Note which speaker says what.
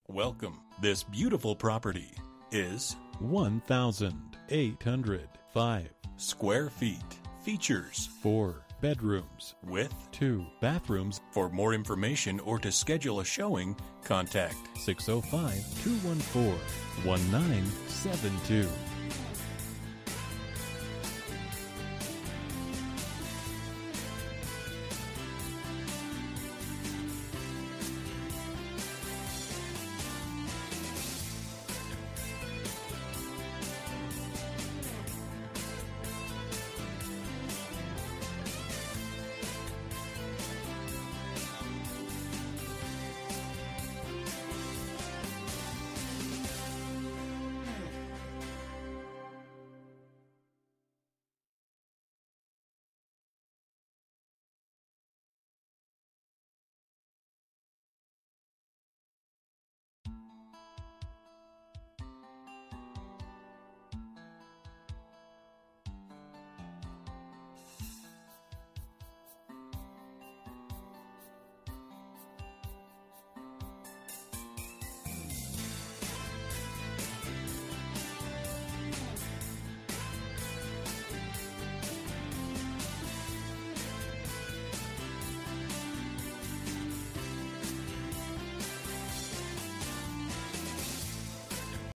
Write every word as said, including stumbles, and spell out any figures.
Speaker 1: Welcome. This beautiful property is
Speaker 2: one thousand eight hundred five
Speaker 1: square feet. Features
Speaker 2: four bedrooms
Speaker 1: with
Speaker 2: two bathrooms.
Speaker 1: For more information or to schedule a showing, contact
Speaker 2: six oh five, two one four, one nine seven two.